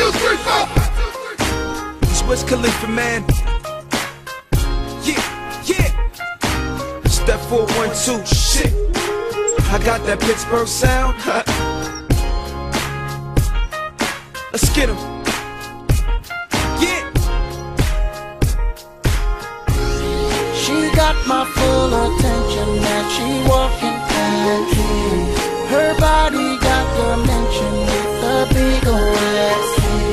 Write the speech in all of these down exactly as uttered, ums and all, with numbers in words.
two, three, four. It's Wiz Khalifa, man. Yeah, yeah. Step four, one, two, shit. I got that Pittsburgh sound. Let's get 'em. Yeah. She got my full attention as she walking past me. Her body got dimension with a big old ass.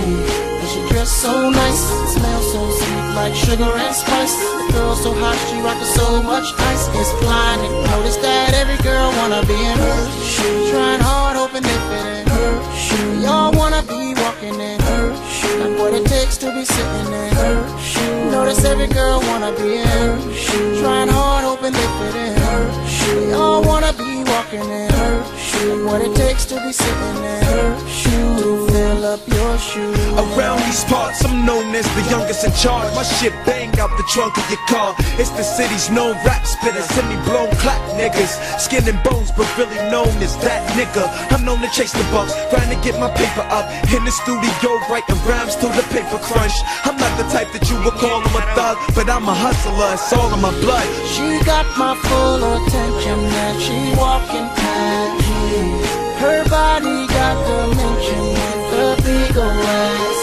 And she dressed so nice, smells so sweet like sugar and spice. The girl so hot, she rockin' so much ice. It's blinding. Notice that every girl wanna be in her shoes. Trying hard, hoping they fit in her shoes. Y'all wanna be walking in her shoes. Got what it takes to be sitting in her shoes. Notice every girl wanna be in her shoes. Trying hard, hoping they fit in her shoes. Y'all wanna be walking in her shoes. What it takes to be sitting in her shoes. To fill up your shoes. Around these parts, I'm known as the youngest in charge. My shit bang out the trunk of your car. It's the city's known rap spitters, semi-blown clap niggas. Skin and bones, but really known as that nigga. I'm known to chase the bucks, trying to get my paper up. In the studio, writing rhymes till the paper crunch. I'm not the type that you would call him a thug, but I'm a hustler, it's all in my blood. She got my full attention as she walking past me. Her body got dimension with a big old ass.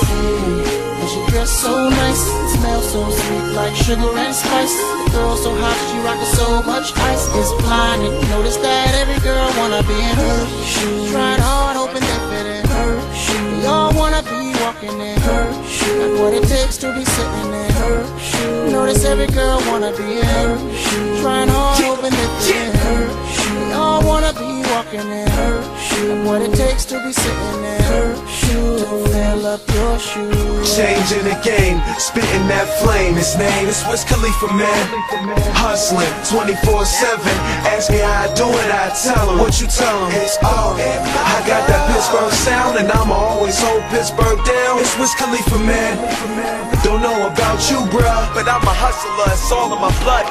And she dressed so nice, smells so sweet like sugar and spice. The girl so hot, she rockin' so much ice. It's blinding. Notice that every girl wanna be in her shoes. Trying hard, hoping they fit in her shoes. Y'all wanna be walking in her shoes. Got what it takes to be sitting in her shoes. Notice every girl wanna be in her shoes. Trying hard, hoping they fit in her shoes. Y'all wanna be walking in her shoes. Got what it takes to be sitting in her shoes. To fill up your shoes. Changing the game, spitting that flame. His name is Wiz Khalifa, man. Hustling twenty-four seven. Ask me how I do it, I tell him. What you tell him? It's all. I got that Pittsburgh sound, and I'ma always hold Pittsburgh down. It's Wiz Khalifa, man. Don't know about you, bruh, but I'm a hustler. It's all in my blood.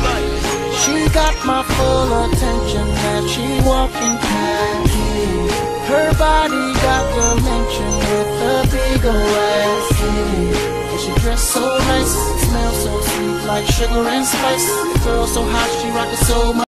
She got my full attention as she walking past me. Her body got dimension with a big old ass. And she dressed so nice, smells so sweet like sugar and spice. The girl so hot, she rockin' so much.